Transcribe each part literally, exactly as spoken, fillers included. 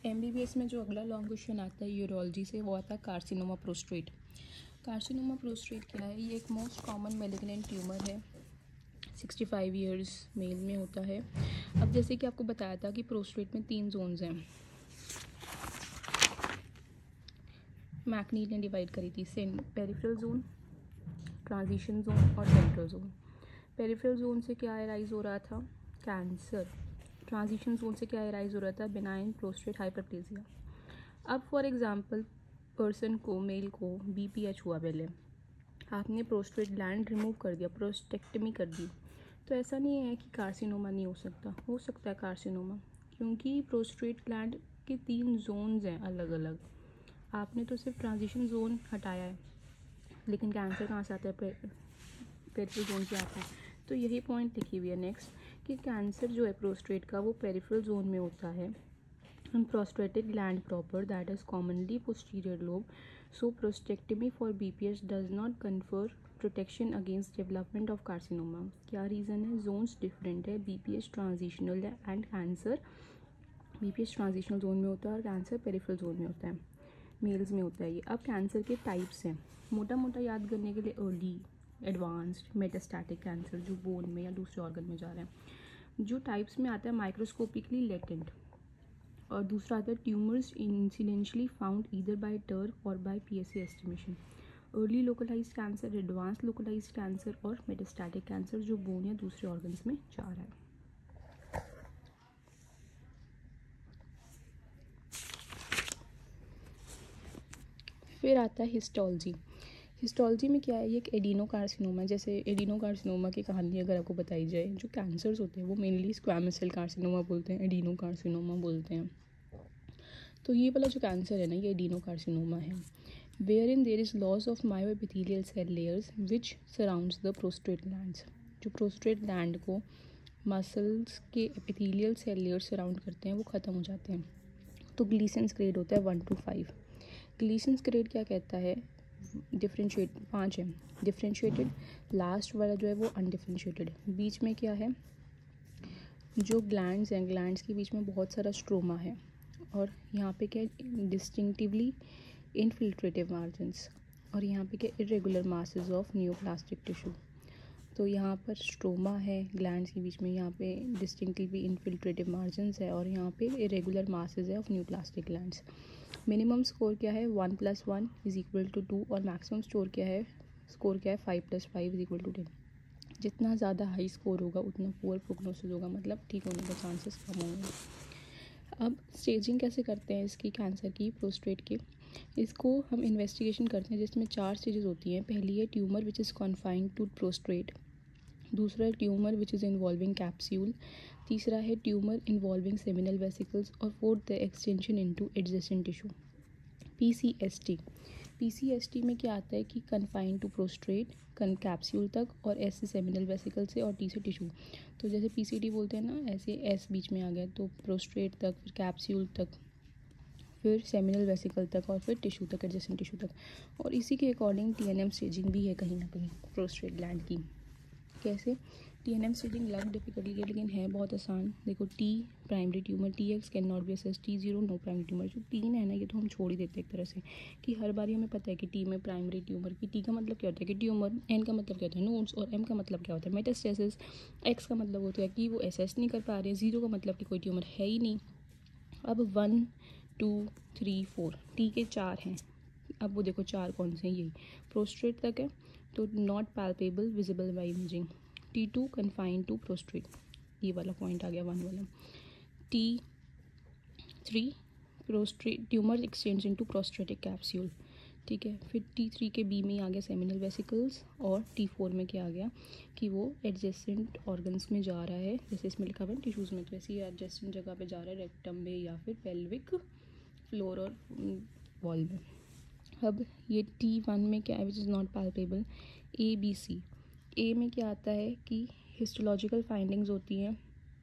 MBBS में जो अगला लॉन्ग क्वेश्चन आता है यूरोलॉजी से, वो आता है कार्सिनोमा प्रोस्टेट। कार्सिनोमा प्रोस्टेट क्या है? ये एक मोस्ट कॉमन मेलिग्नेंट ट्यूमर है, सिक्सटी फाइव ईयर्स मेल में होता है। अब जैसे कि आपको बताया था कि प्रोस्टेट में तीन जोन्स हैं, मैकनील ने डिवाइड करी थी, पेरिफेरल जोन, ट्रांजिशन जोन और सेंट्रल जोन। पेरिफेरल जोन से क्या अराइज हो रहा था? कैंसर। ट्रांजिशन जोन से क्या अराइज हो रहा था? Benign prostate hyperplasia. अब फॉर एग्जांपल पर्सन को, मेल को बीपीएच हुआ, पहले आपने प्रोस्टेट ग्लैंड रिमूव कर दिया, प्रोस्टेक्टमी कर दी, तो ऐसा नहीं है कि कार्सिनोमा नहीं हो सकता, हो सकता है कार्सिनोमा, क्योंकि प्रोस्टेट ग्लैंड के तीन जोन्स हैं अलग अलग। आपने तो सिर्फ ट्रांजिशन जोन हटाया है, लेकिन कैंसर कहाँ से आता है? पेरिफेरल जोन से आता है। तो यही पॉइंट लिखी हुई है नेक्स्ट, कि कैंसर जो है प्रोस्टेट का वो पेरिफेरल जोन में होता है, and prostatic gland proper, that is commonly posterior lobe. So prostatectomy for B P H does not confer protection against development of carcinoma. क्या रीज़न है? जोन्स डिफरेंट है, B P H ट्रांजिशनल है and cancer B P H transitional zone में होता है और cancer peripheral zone में होता है, मेल्स में होता है ये। अब कैंसर के टाइप्स हैं, मोटा मोटा याद करने के लिए, अर्ली, एडवांस्ड, मेटास्टैटिक कैंसर जो बोन में या दूसरे ऑर्गन में जा रहे हैं। जो टाइप्स में आता है माइक्रोस्कोपिकली लेटेंट, और दूसरा आता है tumours incidentally found either by TURP और by PSA estimation. Early localised cancer, advance localised cancer और मेटास्टैटिक कैंसर जो बोन या दूसरे ऑर्गन्स में जा रहा है। फिर आता है हिस्टोलॉजी। हिस्टोलॉजी में क्या है? ये एक एडिनोकार्सिनोमा है। जैसे एडिनोकार्सिनोमा की कहानी अगर आपको बताई जाए, जो कैंसर्स होते हैं वो मेनली स्क्वैमस सेल कार्सिनोमा बोलते हैं, एडिनोकार्सिनोमा बोलते हैं। तो ये वाला जो कैंसर है ना, ये एडिनोकार्सिनोमा है, where in there is loss of myoepithelial cell layers which surrounds the prostate glands. जो प्रोस्टेट ग्लैंड को मसल्स के एपिथेलियल सेल लेयर्स सराउंड करते हैं वो ख़त्म हो जाते हैं। तो ग्लीसन्स ग्रेड होता है one two five. Gleason's grade क्या कहता है? डिफ्रेंशिएट पाँच है, डिफ्रेंशिएटेड, लास्ट वाला जो है वो अनडिफ्रेंशिएटेड। बीच में क्या है? जो ग्लैंड्स हैं, ग्लैंड्स के बीच में बहुत सारा स्ट्रोमा है, और यहाँ पे क्या है? डिस्टिंक्टिवली इनफिल्ट्रेटिव मार्जिन्स, और यहाँ पे क्या? Irregular masses of neoplastic tissue. तो यहाँ पर स्ट्रोमा है ग्लैंड्स के बीच में, यहाँ पे डिस्टिंक्टिवली इनफिल्ट्रेटिव मार्जिन्स है, और यहाँ पे इरेगुलर मासेस है of neoplastic glands. Minimum score क्या है? One plus one is equal to two, और मैक्सिमम स्कोर क्या है? स्कोर क्या है? Five plus five is equal to ten. जितना ज़्यादा हाई स्कोर होगा उतना पुअर प्रोग्नोसिस होगा, मतलब ठीक होने के चांसेस कम होंगे। अब स्टेजिंग कैसे करते हैं इसकी, कैंसर की, प्रोस्टेट की? इसको हम इन्वेस्टिगेशन करते हैं जिसमें चार स्टेजेस होती हैं। पहली है tumour which is confined to prostate, दूसरा है tumour which is involving capsule, तीसरा है ट्यूमर इन्वॉल्विंग सेमिनल वेसिकल्स, और फोर्थ है extension into adjacent tissue. PCST, PCST में क्या आता है कि कन्फाइंड टू प्रोस्टेट, कन कैप्सूल तक, और एस से सेमिनल वेसिकल से, और टी से टिश्यू। तो जैसे पीसीटी बोलते हैं ना, ऐसे एस बीच में आ गया, तो प्रोस्टेट तक, फिर कैप्सूल तक, फिर सेमिनल वेसिकल तक, और फिर टिश्यू तक, एडजेसेंट टिश्यू तक। और इसी के अकॉर्डिंग टीएनएम स्टेजिंग भी है कहीं ना कहीं प्रोस्टेट ग्लैंड की। कैसे? टीएनएम स्टेजिंग लग डिफिकल्टी है, लेकिन है बहुत आसान। देखो, T primary tumour, T X can not be assessed, T zero no primary tumour. जो तीन है ना, ये तो हम छोड़ ही देते हैं एक तरह से, कि हर बारी हमें पता है कि टी में प्राइमरी ट्यूमर की, टी का मतलब क्या होता है कि ट्यूमर, एन का मतलब क्या होता है नोड्स, और एम का मतलब क्या होता है मेटास्टेसिस, एक्स का मतलब होता है कि वो असेस नहीं कर पा रहे, जीरो का मतलब कि कोई ट्यूमर है ही नहीं। अब one two three four, T के चार हैं। अब वो देखो चार कौन से हैं, यही प्रोस्टेट तक है, तो not palpable visible by imaging. T two confined to prostate, ये वाला पॉइंट आ गया वन वाला। T three prostate tumour exchange into prostatic capsule, ठीक है। फिर टी थ्री के बी में आ गया सेमिनल वेसिकल्स, और टी फोर में क्या आ गया कि वो एडजेसेंट ऑर्गन्स में जा रहा है, जैसे इसमें लिखा हुआ है टिश्यूज़ में, तो ऐसी एडजेसेंट जगह पे जा रहा है, रेक्टम में या फिर पेल्विक फ्लोर और वॉल में। अब ये टी वन में क्या है? Which is not palpable. A B C, A में क्या आता है कि हिस्टोलॉजिकल फाइंडिंग्स होती हैं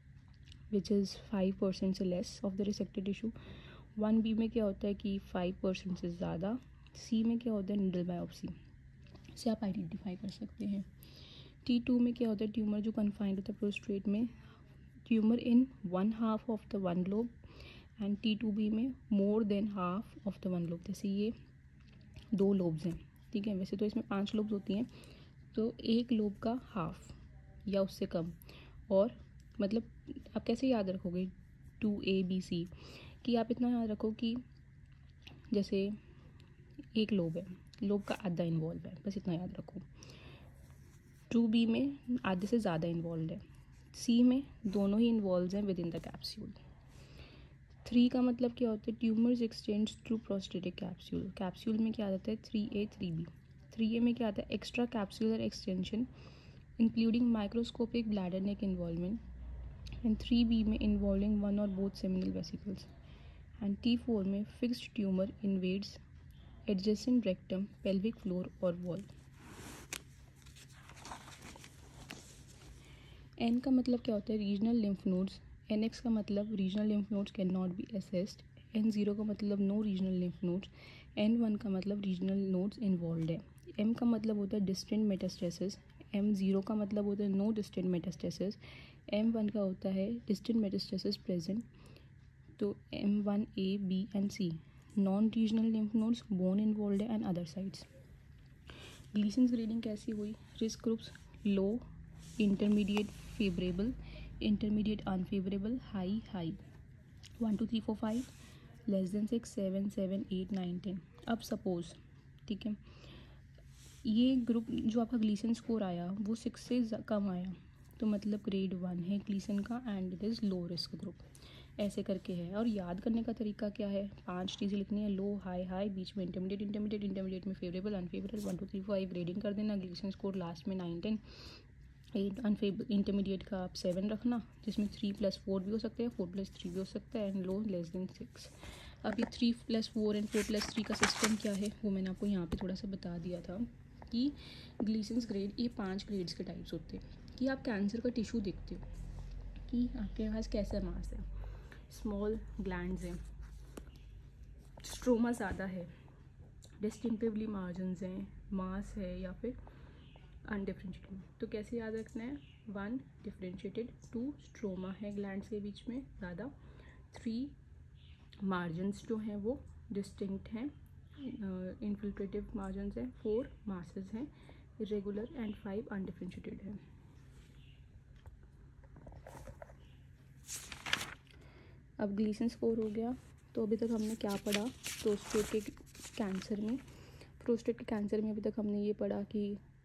विच इज़ फाइव परसेंट से less of the resected tissue. One B में क्या होता है कि फाइव परसेंट से ज़्यादा। सी में क्या होता है? नीडल बायोप्सी से आप आइडेंटिफाई कर सकते हैं। टी टू में क्या होता है? ट्यूमर जो कन्फाइंड होता है प्रोस्टेट में, tumour in one half of the one lobe and T two B में more than half of the one lobe. जैसे ये दो लोब्स हैं, ठीक है, वैसे तो इसमें पांच लोब्स होती हैं, तो एक लोब का हाफ या उससे कम। और मतलब आप कैसे याद रखोगे टू ए बी सी, कि आप इतना याद रखो कि जैसे एक लोब है, लोब का आधा इन्वॉल्व है, बस इतना याद रखो। टू बी में आधे से ज़्यादा इन्वॉल्व है, सी में दोनों ही इन्वॉल्व हैं within the capsule. Three का मतलब क्या होता है, tumours extends through prostatic capsule. Capsule में क्या आता है, three A three B. Three A में क्या आता है, extra capsular extension including microscopic bladder neck involvement, and three B में इन्वॉल्विंग वन और both seminal vesicles, and T four में fixed tumour invades adjacent rectum, pelvic floor और wall. N का मतलब क्या होता है, regional lymph nodes. N X का मतलब regional lymph nodes can not be assessed. N zero का मतलब no regional lymph nodes. N one का मतलब रीजनल नोड्स इन्वॉल्व है। एम का मतलब होता है डिस्टेंट मेटास्टेसिस। एम ज़ीरो का मतलब होता है no distant metastasis. M one का होता है डिस्टेंट मेटास्टेसिस प्रेजेंट। तो M one A B and C non regional lymph nodes, bone involve है and other sides. Gleason's grading कैसी हुई, risk groups low, intermediate favourable, intermediate unfavourable, high high, one two three four five, less than six, seven seven eight nine ten. अब suppose, ठीक है, ये group जो आपका Gleason score आया वो सिक्स से कम आया, तो मतलब ग्रेड वन है ग्लीसन का and it is low risk group, ऐसे करके है। और याद करने का तरीका क्या है, पांच चीज़ें लिखनी है, लो हाई हाई, बीच में इंटरमीडिएट इंटरमीडिएट इंटरमीडिएट में favourable unfavourable, one two three five grading कर देना, ग्लीसन स्कोर लास्ट में nine ten, eight unfavourable, intermediate का आप सेवन रखना, जिसमें थ्री प्लस फोर भी हो सकते हैं, फोर प्लस थ्री भी हो सकता है, and low less than six. अब ये three plus four and four plus three का सिस्टम क्या है वो मैंने आपको यहाँ पे थोड़ा सा बता दिया था कि ग्लीसन्स ग्रेड, ये पांच ग्रेड्स के टाइप्स होते हैं। कि आप कैंसर का टिश्यू देखते हो कि आपके पास कैसा मास है, स्मॉल ग्लैंड्स हैं, स्ट्रोमा ज़्यादा है, डिस्टिंक्टिवली मार्जिन्स हैं, मास है, या फिर अनडिफ्रेंशिएटेड। तो कैसे याद रखना है, वन डिफ्रेंशिएटेड, टू स्ट्रोमा है ग्लैंड्स के बीच में ज़्यादा, थ्री मार्जिन्स जो हैं वो डिस्टिंक्ट हैं, इनफिल्ट्रेटिव मार्जिन्स हैं, फोर मासेस हैं इरेगुलर, एंड फाइव अनडिफ्रेंशिएटेड है। अब ग्लीसन स्कोर हो गया। तो अभी तक हमने क्या पढ़ा, प्रोस्टेट के कैंसर में प्रोस्टेट के कैंसर में अभी तक हमने ये पढ़ा कि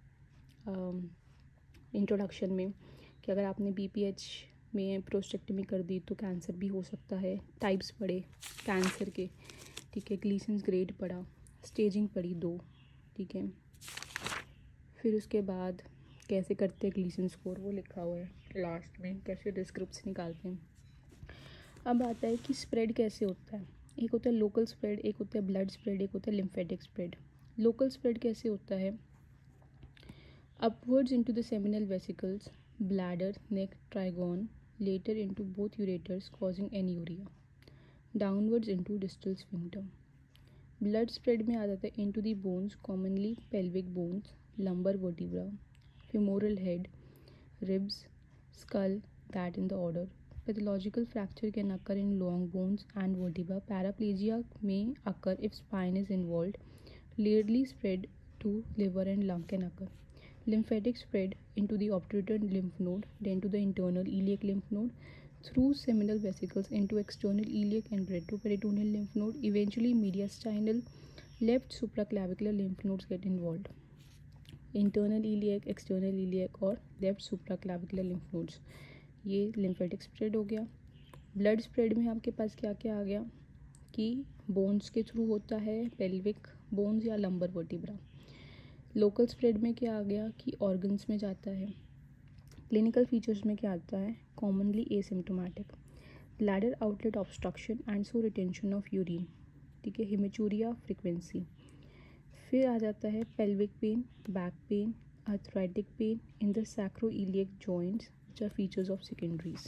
इंट्रोडक्शन uh, में कि अगर आपने बीपीएच में प्रोस्टेक्टमी कर दी तो कैंसर भी हो सकता है। टाइप्स पढ़े कैंसर के, ठीक है, ग्लीसन्स ग्रेड पढ़ा, स्टेजिंग पढ़ी दो, ठीक है, फिर उसके बाद कैसे करते हैं ग्लीसन स्कोर वो लिखा हुआ है लास्ट में, कैसे रिस्क ग्रुप्स निकालते हैं। अब आता है कि स्प्रेड कैसे होता है, एक होता है लोकल स्प्रेड, एक होता है ब्लड स्प्रेड, एक होता है लिम्फेटिक स्प्रेड। लोकल स्प्रेड कैसे होता है, upwards into the seminal vesicles, bladder, neck, trigone, later into both ureters causing anuria, downwards into distal sphincter. Blood spread में आ जाता है into the bones, commonly pelvic bones, lumbar vertebra, femoral head, ribs, skull, that in the order. Pathological fracture can occur in long bones and vertebra. Paraplegia may occur if spine is involved. Rarely spread to liver and lung can occur. Lymphatic spread into the obturator lymph node, then to the internal iliac lymph node, through seminal vesicles into external iliac and retroperitoneal lymph node. Eventually, mediastinal left supraclavicular lymph nodes get involved. Internal iliac, external iliac और left supraclavicular lymph nodes. ये lymphatic spread हो गया। Blood spread में आपके पास क्या क्या आ गया कि बोन्स के थ्रू होता है, पेल्विक बोन्स या लंबर वर्टिब्रा। लोकल स्प्रेड में क्या आ गया कि ऑर्गन्स में जाता है। क्लिनिकल फीचर्स में क्या आता है, commonly asymptomatic, bladder outlet obstruction and so retention of urine, ठीक है, हेमेचूरिया फ्रीक्वेंसी। फिर आ जाता है pelvic pain, back pain, arthritic pain in the sacroiliac joints which are features of secondaries.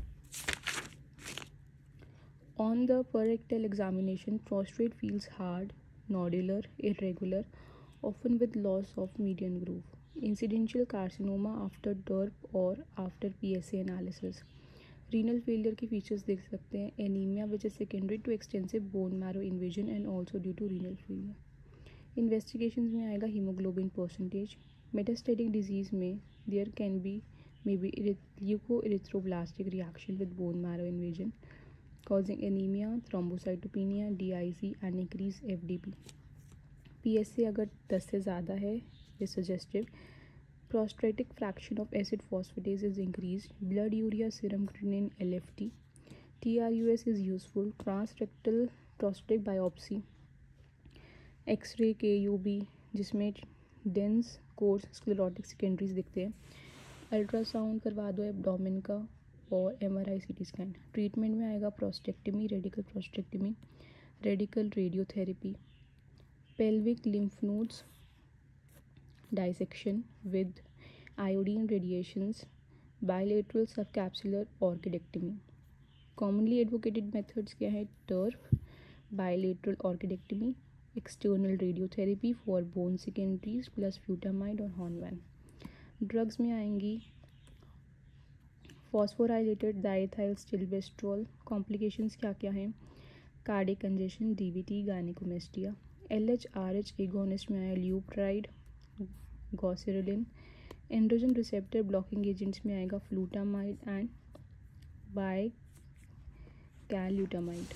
On the per rectal examination, prostate feels hard, nodular, irregular, often with loss of median groove. Incidental carcinoma after D E R P or after P S A analysis. Renal failure के features देख सकते हैं, anaemia which is secondary to extensive bone marrow invasion and also due to renal failure. Investigation में आएगा haemoglobin percentage. Metastatic disease में there can be may be leucoerythroblastic reaction with bone marrow invasion causing anemia, thrombocytopenia, D I C and increase F D P. P S A अगर दस से ज़्यादा है is suggestive. Prostatic fraction of acid phosphatase is increased. Blood urea serum creatinine L F T. T R U S is useful. Transrectal prostatic biopsy. X-ray K U B जिसमें dense coarse sclerotic secondaries दिखते हैं. Ultrasound करवा दो abdomen का और M R I C T scan. Treatment में आएगा prostatectomy, radical prostatectomy, radical radiotherapy, pelvic lymph nodes dissection with iodine radiations, bilateral subcapsular orchidectomy. Commonly advocated methods क्या है? TURP, bilateral orchidectomy, external radiotherapy for bone secondaries plus flutamide और hormone. Drugs में आएंगी phosphorylated diethyl स्टिल्बेस्ट्रॉल। Complications क्या क्या हैं? Cardiac congestion, DVT, gynaecomastia. L H R H agonist में आया leuprolide, goserelin. Androgen receptor blocking agents में आएगा फ्लूटामाइड एंड बाय कैल्यूटामाइड।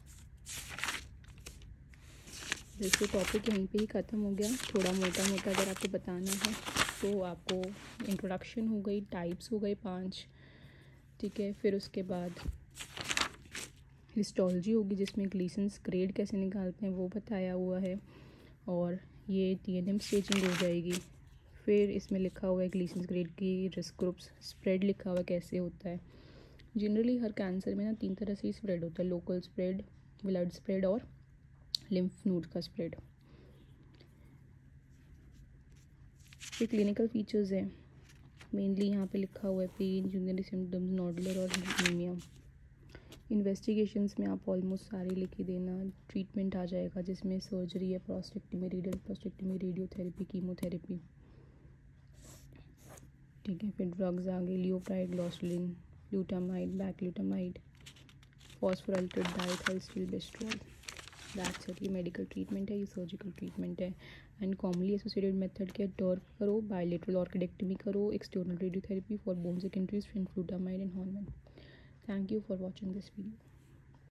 जैसे टॉपिक यहीं पे ही ख़त्म हो गया। थोड़ा मोटा मोटा अगर आपको बताना है तो आपको इंट्रोडक्शन हो गई, टाइप्स हो गए पांच, ठीक है। फिर उसके बाद हिस्टोलॉजी होगी जिसमें ग्लीसन्स ग्रेड कैसे निकालते हैं वो बताया हुआ है, और ये टी एन एम स्टेजिंग हो जाएगी। फिर इसमें लिखा हुआ है ग्लीसन्स ग्रेड की रिस्क ग्रुप्स, स्प्रेड लिखा हुआ है कैसे होता है। जनरली हर कैंसर में ना तीन तरह से ही स्प्रेड होता है, लोकल स्प्रेड, ब्लड स्प्रेड और लिम्फ नोड का स्प्रेड। ये क्लिनिकल फीचर्स हैं मेनली यहाँ पे लिखा हुआ है, पेन, यूरिनरी सिम्टम्स, नोडुलर और एनीमिया। इन्वेस्टिगेशंस में आप ऑलमोस्ट सारे लिख ही देना। ट्रीटमेंट आ जाएगा जिसमें सर्जरी है, prostatectomy, radial prostatectomy, radiotherapy, chemotherapy, ठीक है। फिर ड्रग्स आ गए leuprolide, goserelin, flutamide, bicalutamide, phosphorylated diethylstilboestrol. That's it. ये मेडिकल ट्रीटमेंट है, ये सर्जिकल ट्रीटमेंट है। एंड कॉमनली एसोसिएटेड मेथड के टर्फ करो, बायलेटरल ऑर्किडेक्टमी करो, external radiotherapy for bone secondaries, flutamide and hormone. Thank you for watching this video.